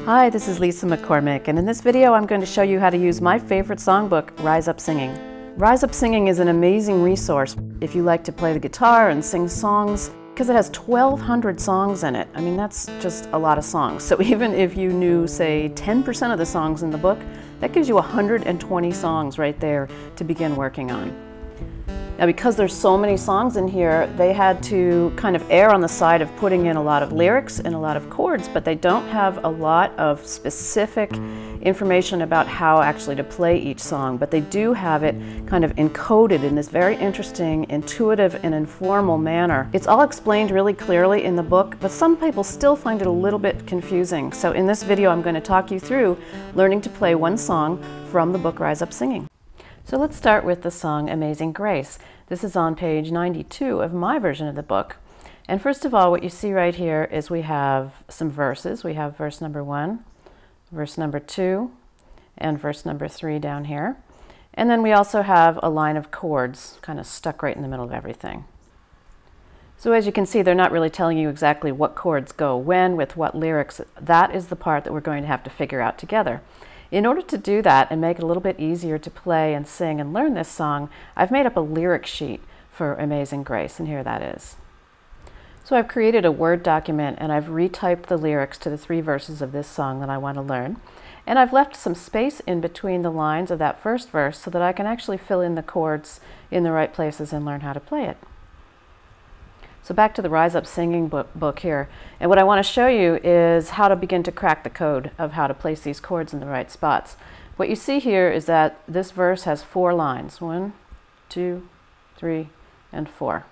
Hi, this is Lisa McCormick, and in this video I'm going to show you how to use my favorite songbook, Rise Up Singing. Rise Up Singing is an amazing resource if you like to play the guitar and sing songs, because it has 1,200 songs in it. I mean, that's just a lot of songs. So even if you knew, say, 10% of the songs in the book, that gives you 120 songs right there to begin working on. Now, because there's so many songs in here, they had to kind of err on the side of putting in a lot of lyrics and a lot of chords, but they don't have a lot of specific information about how actually to play each song, but they do have it kind of encoded in this very interesting, intuitive, and informal manner. It's all explained really clearly in the book, but some people still find it a little bit confusing. So in this video, I'm going to talk you through learning to play one song from the book Rise Up Singing. So let's start with the song Amazing Grace. This is on page 92 of my version of the book. And first of all, what you see right here is we have some verses. We have verse number 1, verse number 2, and verse number 3 down here. And then we also have a line of chords kind of stuck right in the middle of everything. So as you can see, they're not really telling you exactly what chords go when, with what lyrics. That is the part that we're going to have to figure out together. In order to do that and make it a little bit easier to play and sing and learn this song, I've made up a lyric sheet for Amazing Grace, and here that is. So I've created a Word document and I've retyped the lyrics to the 3 verses of this song that I want to learn. And I've left some space in between the lines of that first verse so that I can actually fill in the chords in the right places and learn how to play it. So back to the Rise Up Singing book here. And what I want to show you is how to begin to crack the code of how to place these chords in the right spots. What you see here is that this verse has 4 lines. 1, 2, 3, and 4.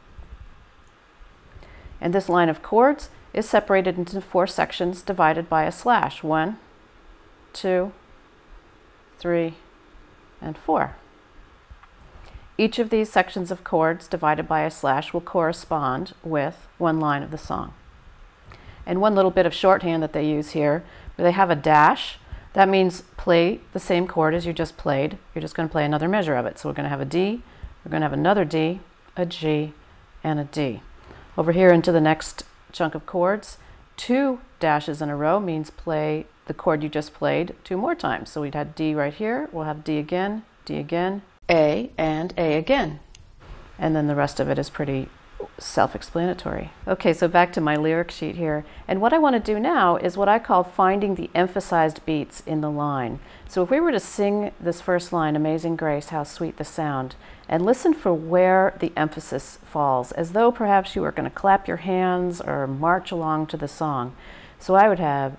And this line of chords is separated into 4 sections divided by a slash. 1, 2, 3, and 4. Each of these sections of chords divided by a slash will correspond with one line of the song. And one little bit of shorthand that they use here, where they have a dash, that means play the same chord as you just played. You're just going to play another measure of it. So we're going to have a D, we're going to have another D, a G, and a D. Over here into the next chunk of chords, 2 dashes in a row means play the chord you just played 2 more times. So we'd have D right here, we'll have D again, A, and A again. And then the rest of it is pretty self-explanatory. Okay, so back to my lyric sheet here. And what I want to do now is what I call finding the emphasized beats in the line. So if we were to sing this first line, Amazing Grace, how sweet the sound, and listen for where the emphasis falls, as though perhaps you were going to clap your hands or march along to the song. So I would have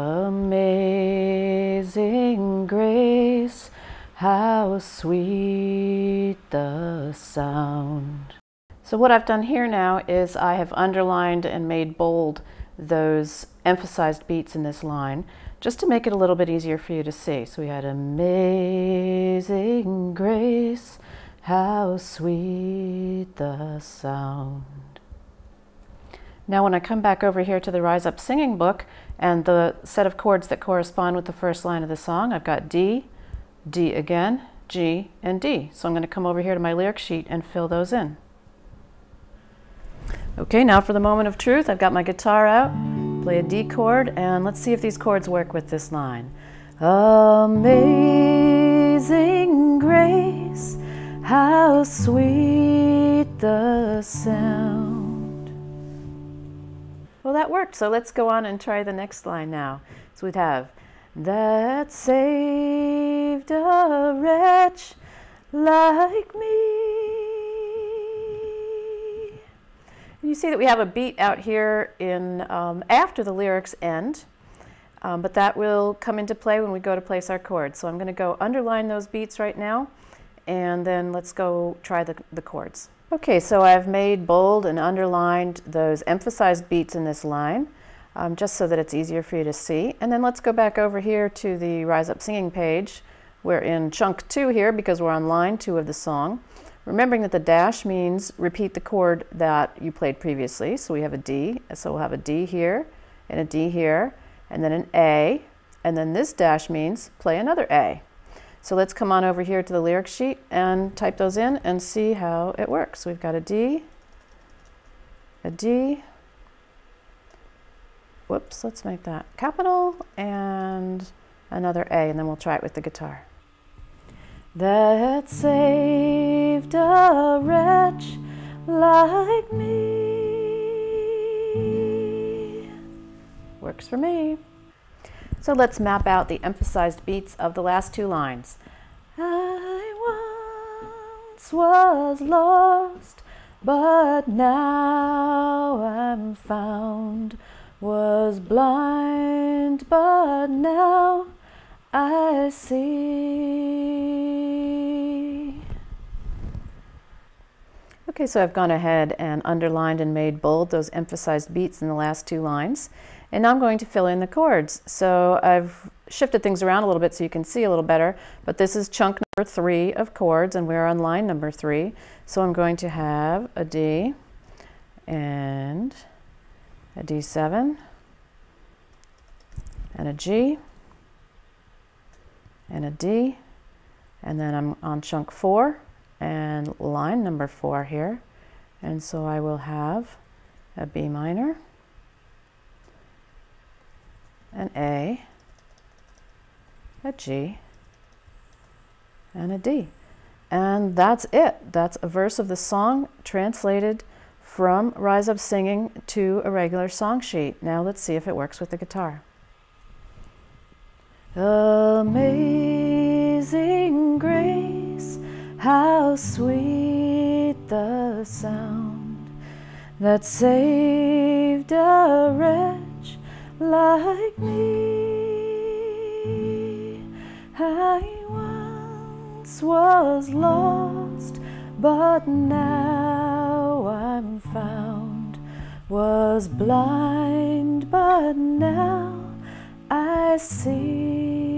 Amazing Grace, how sweet the sound. So what I've done here now is I have underlined and made bold those emphasized beats in this line, just to make it a little bit easier for you to see. So we had Amazing Grace, how sweet the sound. Now when I come back over here to the Rise Up Singing book and the set of chords that correspond with the first line of the song, I've got D, D again, G, and D. So I'm going to come over here to my lyric sheet and fill those in. Okay, now for the moment of truth. I've got my guitar out, play a D chord, and let's see if these chords work with this line. Amazing grace, how sweet the sound. Well, that worked, so let's go on and try the next line now. So we'd have, that saved a wretch like me. And you see that we have a beat out here in after the lyrics end, but that will come into play when we go to place our chords. So I'm going to go underline those beats right now, and then let's go try the chords. Okay, so I've made bold and underlined those emphasized beats in this line. Just so that it's easier for you to see. And then let's go back over here to the Rise Up Singing page. We're in chunk 2 here because we're on line 2 of the song. Remembering that the dash means repeat the chord that you played previously. So we have a D, so we'll have a D here, and a D here, and then an A, and then this dash means play another A. So let's come on over here to the lyric sheet and type those in and see how it works. So we've got a D, whoops, let's make that capital and another A, and then we'll try it with the guitar. That saved a wretch like me. Works for me. So let's map out the emphasized beats of the last two lines. I once was lost, but now I'm found. Was blind, but now I see. Okay, so I've gone ahead and underlined and made bold those emphasized beats in the last two lines. And now I'm going to fill in the chords. So I've shifted things around a little bit so you can see a little better, but this is chunk number 3 of chords, and we're on line number 3. So I'm going to have a D and a D7 and a G and a D, and then I'm on chunk 4 and line number 4 here, and so I will have a B minor, an A, a G, and a D. And that's it. That's a verse of the song translated from Rise Up Singing to a regular song sheet. Now let's see if it works with the guitar. Amazing grace, how sweet the sound that saved a wretch like me. I once was lost, but now I'm found. Was blind, but now I see.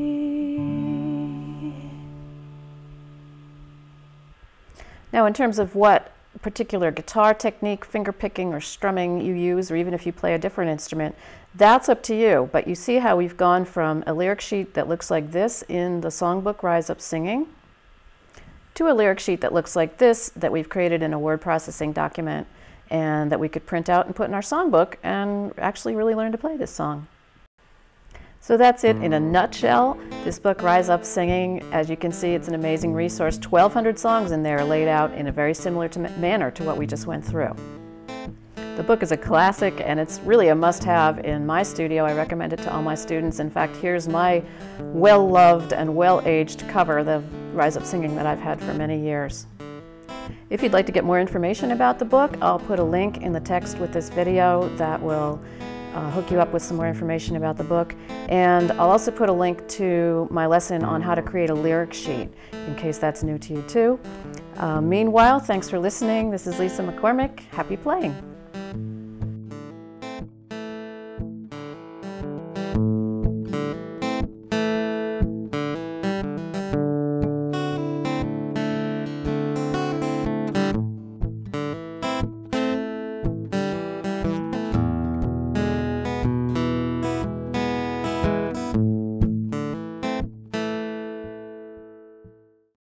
Now, in terms of what particular guitar technique, finger picking, or strumming you use, or even if you play a different instrument, that's up to you. But you see how we've gone from a lyric sheet that looks like this in the songbook Rise Up Singing to a lyric sheet that looks like this that we've created in a word processing document and that we could print out and put in our songbook and actually really learn to play this song. So that's it in a nutshell. This book, Rise Up Singing, as you can see, it's an amazing resource. 1,200 songs in there laid out in a very similar manner to what we just went through. The book is a classic, and it's really a must-have in my studio. I recommend it to all my students. In fact, here's my well-loved and well-aged cover, the Rise Up Singing that I've had for many years. If you'd like to get more information about the book, I'll put a link in the text with this video that will hook you up with some more information about the book. And I'll also put a link to my lesson on how to create a lyric sheet, in case that's new to you too. Meanwhile, thanks for listening. This is Lisa McCormick. Happy playing.